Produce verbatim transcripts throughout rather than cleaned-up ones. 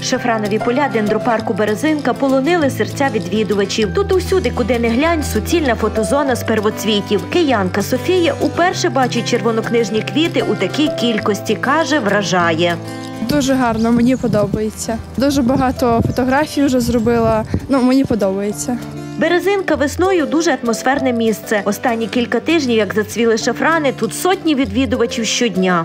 Шафранові поля дендропарку «Березинка» полонили серця відвідувачів. Тут усюди, куди не глянь, суцільна фотозона з первоцвітів. Киянка Софія уперше бачить червонокнижні квіти у такій кількості. Каже, вражає. Дуже гарно, мені подобається. Дуже багато фотографій вже зробила, ну, мені подобається. «Березинка» весною – дуже атмосферне місце. Останні кілька тижнів, як зацвіли шафрани, тут сотні відвідувачів щодня.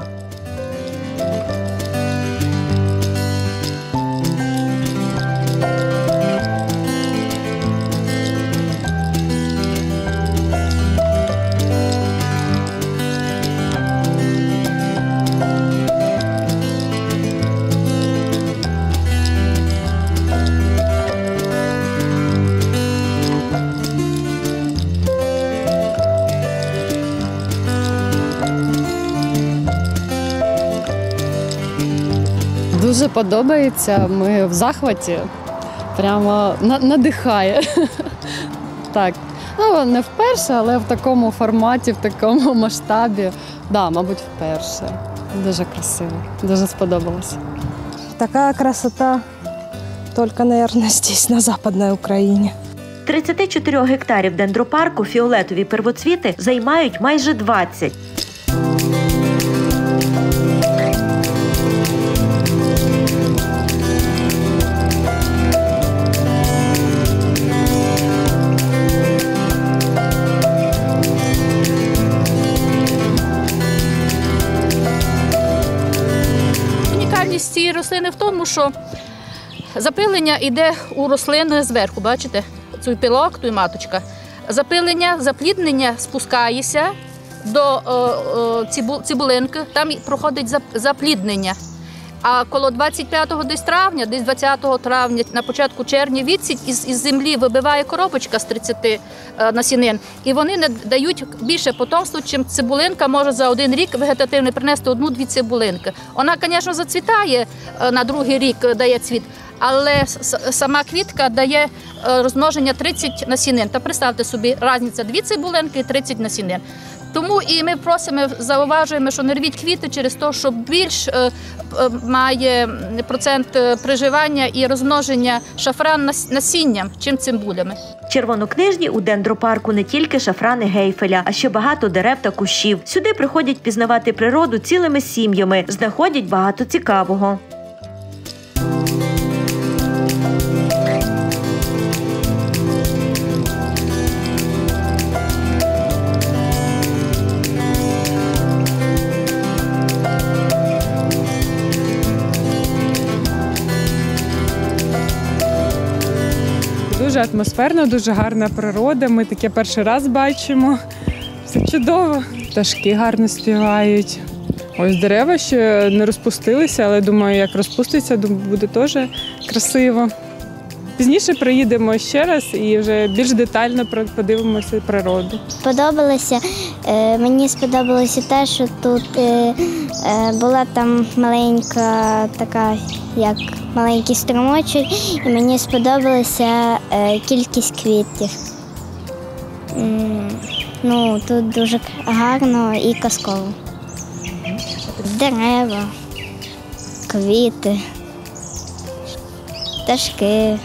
Дуже подобається, ми в захваті, прямо надихає. Так, ну не вперше, але в такому форматі, в такому масштабі, да, мабуть, вперше. Дуже красиво, дуже сподобалось. Така красота тільки, мабуть, здесь, на Западній Україні. тридцяти чотирьох гектарів дендропарку фіолетові первоцвіти займають майже двадцять. Унікальність цієї рослини в тому, що запилення йде у рослини зверху, бачите? Цей пилок, тут маточка. Запилення, запліднення спускається до цибулинки, там проходить запліднення. А коло двадцять п'ятого десь травня, десь двадцятого травня, на початку червня відсідь із, із землі вибиває коробочка з тридцяти насінин. І вони не дають більше потомства, чим цибулинка може за один рік вегетативний принести одну-дві цибулинки. Вона, звісно, зацвітає на другий рік, дає цвіт, але сама квітка дає розмноження тридцять насінин. Та представте собі, різниця дві цибулинки і тридцять насінин. Тому і ми просимо, зауважуємо, що не рвіть квіти через те, що більш е, е, має процент приживання і розмноження шафран насінням, чим цибулями. Червонокнижні у дендропарку не тільки шафрани гейфеля, а ще багато дерев та кущів. Сюди приходять пізнавати природу цілими сім'ями, знаходять багато цікавого. Дуже атмосферно, дуже гарна природа. Ми таке перший раз бачимо. Все чудово. Пташки гарно співають. Ось дерева ще не розпустилися, але думаю, як розпуститься, буде теж красиво. Пізніше приїдемо ще раз і вже більш детально подивимося природу. Сподобалося. Мені сподобалося те, що тут була там маленька така, як маленький струмочок, і мені сподобалася кількість квітів. Ну, тут дуже гарно і казково. Дерева, квіти, пташки,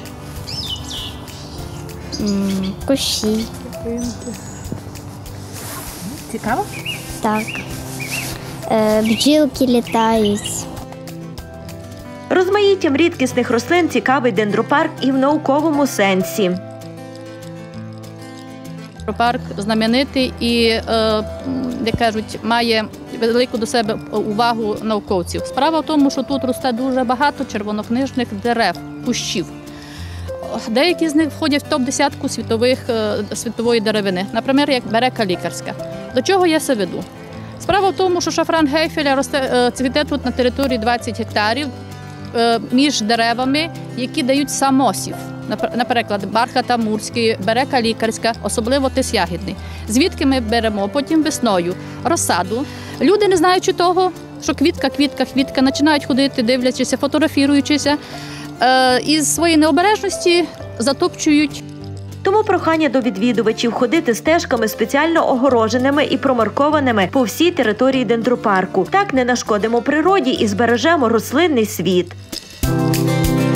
кущі. Цікаво? Так. Бджілки літають. Розмаїттям рідкісних рослин цікавий дендропарк і в науковому сенсі. Парк знаменитий і, як кажуть, має велику до себе увагу науковців. Справа в тому, що тут росте дуже багато червонокнижних дерев, кущів. Деякі з них входять в топ-десятку світових, світової деревини, наприклад, як берека лікарська. До чого я це веду? Справа в тому, що шафран гейфеля росте, цвіте тут на території двадцять гектарів між деревами, які дають самосів. Наприклад, бархат амурський, берека лікарська, особливо тисягідний. Звідки ми беремо потім весною розсаду. Люди, не знаючи того, що квітка, квітка, квітка, починають ходити, дивлячися, фотографіруючися, із своєї необережності затопчують. Тому прохання до відвідувачів ходити стежками спеціально огороженими і промаркованими по всій території дендропарку. Так не нашкодимо природі і збережемо рослинний світ.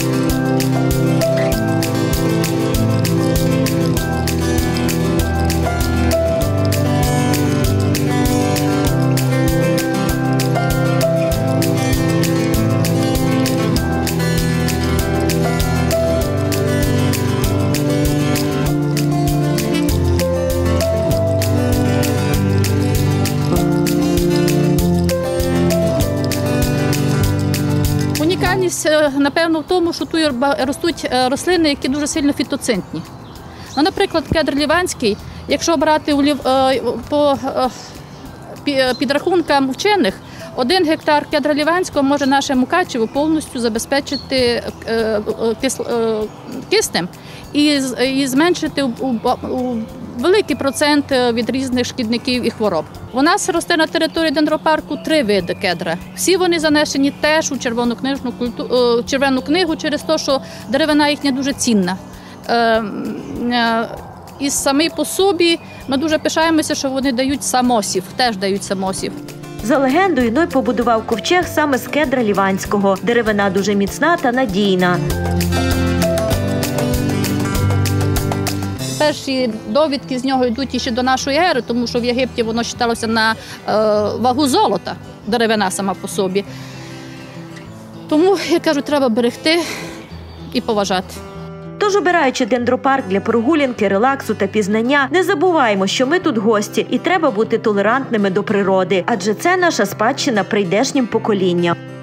унікальність, напевно, в тому, що тут ростуть рослини, які дуже сильно фітоцентні. Ну, наприклад, кедр ліванський, якщо брати по підрахункам вчених, один гектар кедра ліванського може наше Мукачево повністю забезпечити киснем і зменшити у великий процент від різних шкідників і хвороб. У нас росте на території дендропарку три види кедра. Всі вони занесені теж у червону книжну культу... червону книгу через те, що деревина їхня дуже цінна. І самі по собі ми дуже пишаємося, що вони дають самосів, теж дають самосів. За легендою, Ной побудував ковчег саме з кедра ліванського. Деревина дуже міцна та надійна. Перші довідки з нього йдуть ще до нашої ери, тому що в Єгипті воно вважалося на е, вагу золота, деревина сама по собі. Тому, я кажу, треба берегти і поважати. Тож, обираючи дендропарк для прогулянки, релаксу та пізнання, не забуваємо, що ми тут гості і треба бути толерантними до природи, адже це наша спадщина прийдешнім поколінням.